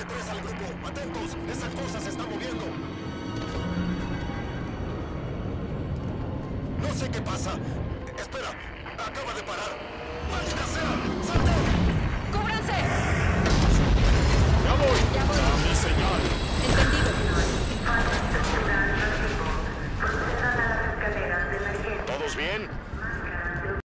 tres al grupo. ¡Atentos! ¡Esa cosa se está moviendo! No sé qué pasa. Espera, acaba de parar. ¡Maldita